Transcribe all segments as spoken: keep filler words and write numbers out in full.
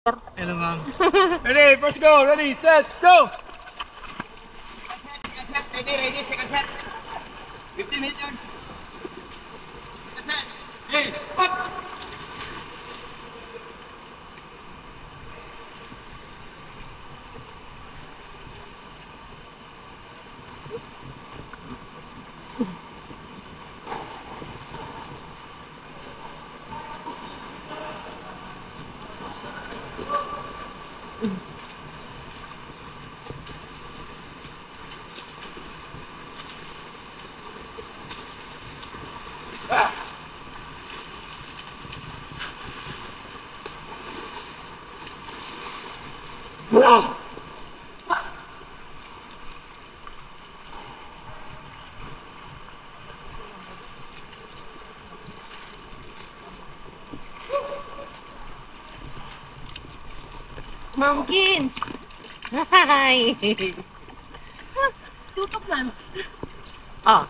Hello, ma'am. Ready, first go. Ready, set, go. Ready, ready, second set. fifteen minutes yun. Second set. Hey, up! Momkins! Hi! Tutok lang. Oh.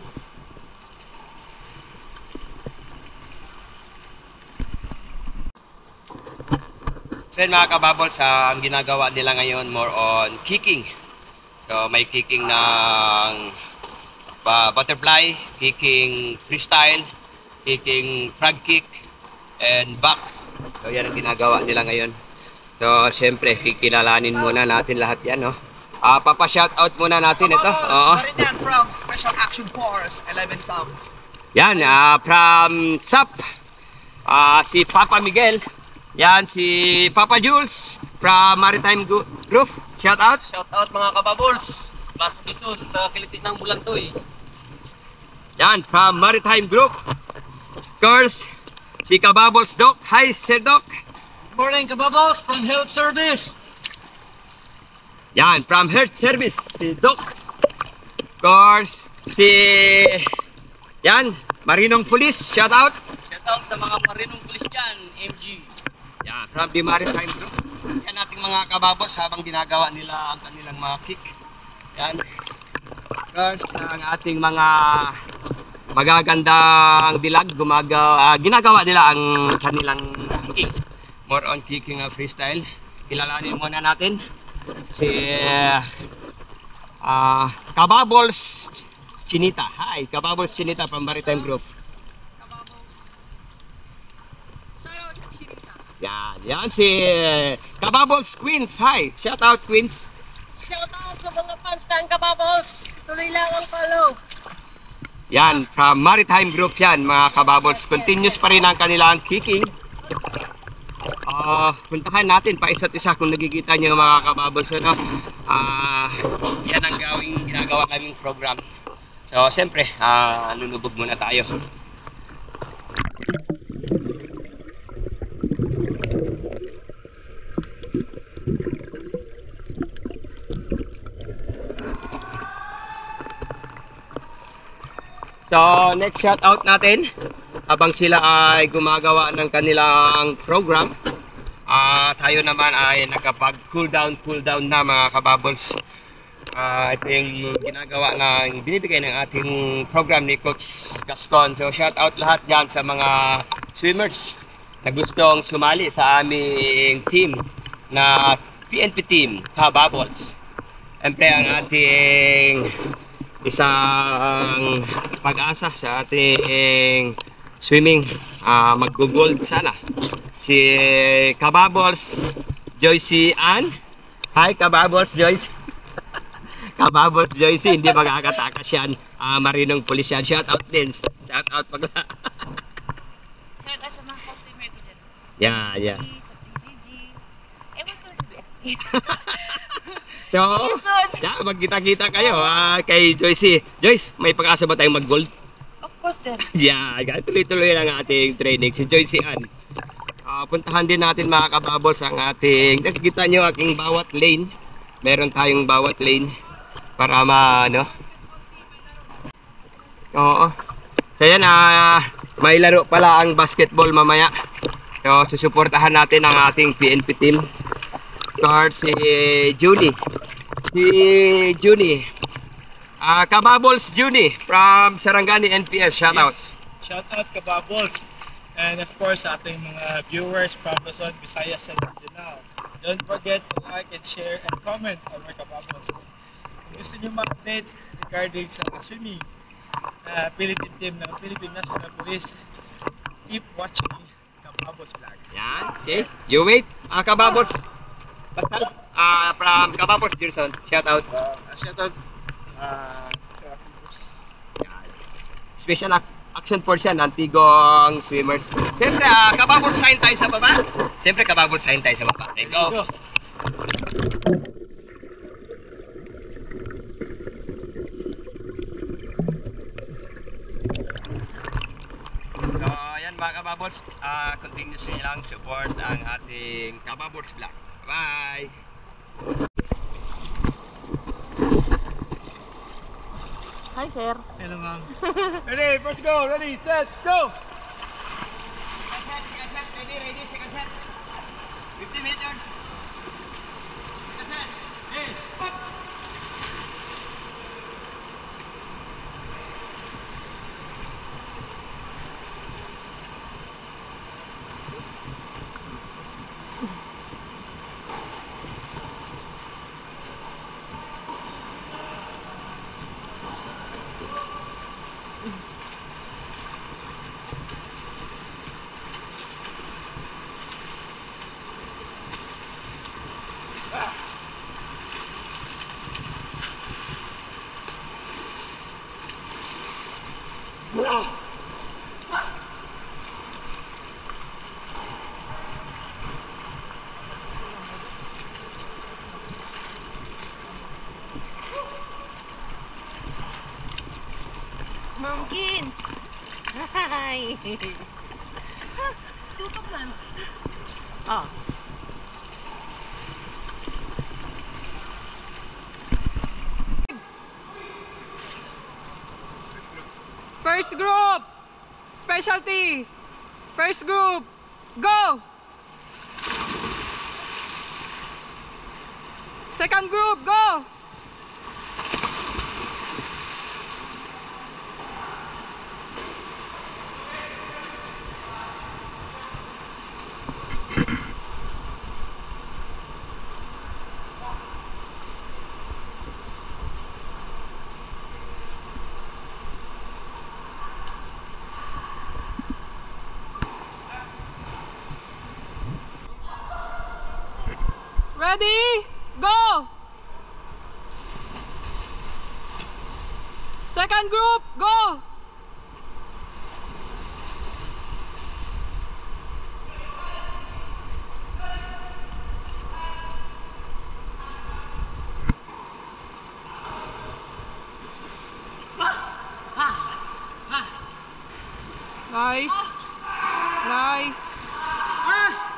So yun mga kabubbles, uh, ang ginagawa nila ngayon more on kicking. So may kicking ng uh, butterfly, kicking freestyle, kicking frog kick, and back. So yan ang ginagawa nila ngayon. So siyempre, kikilalanin muna natin lahat yan, no? Uh, Papa-shoutout muna natin ito. Oo. Marinan from Special Action Force, eleven Sam. Yan, uh, from S A P, uh, si Papa Miguel. Yan, si Papa Jules from Maritime Group. Shout out. Shout out mga kababols. Mas bisos na kilitin ng Bulantoy. Yan, from Maritime Group. Of course, si Kababols Doc. Hi, Sir Doc. Morning kababos from Health Service. Yan, from Health Service, si Doc. Of course, si... Yan, Marinong Police. Shout out. Shout out sa mga marinong pulis dyan, M G. Yan, from the Maritime Group. Yan ating mga kababos habang ginagawa nila ang kanilang mga kick. Yan. First, ang ating mga magagandang dilag, gumagawa, uh, ginagawa nila ang kanilang kicking. More on kicking of freestyle. Kilalanin muna natin si uh, Kababols Chinita. Hi, Kababols Chinita from Maritime Group. Yan, yan si Kababols Queens. Hi, shout out Queens. Shout out sa mga fans ng Kababols. Tuloy lang ang follow. Yan, from Maritime Group yan, mga Kababols. Continuous pa rin ang kanilang kicking. Uh, puntahan natin pa isa't isa kung nagkikita nyo mga Kababols. Ano? Uh, yan ang gawing ginagawa naming program. So, siyempre, uh, lulubog muna tayo. So, next shout out natin habang sila ay gumagawa ng kanilang program. Uh, tayo naman ay nagkapag cool down, cool down na mga Kababols. Uh, ito yung ginagawa ng binibigay ng ating program ni Coach Gascon. So, shout out lahat dyan sa mga swimmers na gustong sumali sa aming team na P N P team, Kababols. Siyempre ang ating isang pag-asa sa ating swimming, uh, mag-gold sana si Kababols Joyce Ann. Hi Kababols Joyce. Kababols Joyce, hindi magkakatakas yan, uh, marinong pulis yan. Shout out din, shout out pagla. Shout out sa mga customer ko dyan. Yeah, yeah. Sa P C G. Ewan ko lang sa B F P. So, yeah, magkita-kita kayo uh, kay Joyce. Joyce, may pag-asa ba tayong mag-gold? Of course, sir. Yeah, tuloy-tuloy lang ang ating training. Si Joyce Ann. Uh, puntahan din natin mga Kababols ang ating, nakikita nyo aking bawat lane. Meron tayong bawat lane para ma, ano. Oo. So yan, uh, may laro pala ang basketball mamaya. So, susuportahan natin ang ating P N P team. Card si Junie. Si Junie. Uh, Kababols Junie from Sarangani N P S. Shout out. Yes. Shout out Kababols. And of course, sa ating mga viewers from Luzon, Visayas, and Mindanao. Don't forget to like and share and comment on my kababos. Kung gusto nyo ma-update regarding sa swimming uh, Philippine team ng Philippine National Police, keep watching Kababos Vlog. Yan. Okay. You wait. Ah, Kababos. Pasal. Ah, from Kababos, Gerson. Shout out. Uh, shout out uh, sa Yan. Special ac- action force yan, antigong swimmers. Siyempre, ah, Kababos sign tayo sa baba. Siyempre, Kababos sign tayo sa baba. Let's go. Go. So, ayan mga Kababos, uh, continuously lang support ang ating Kababos Vlog. Bye! Hi, sir. Hello, ma'am. Ready, first go. Ready, set, go. Ready, ready, second set. fifty meters. Second set. Hey, pop! Monkins! Hi! Tutok lang. Oh. First group, specialty. First group, go. Second group, go. Ready? Go! Second group, go! Nice. Nice.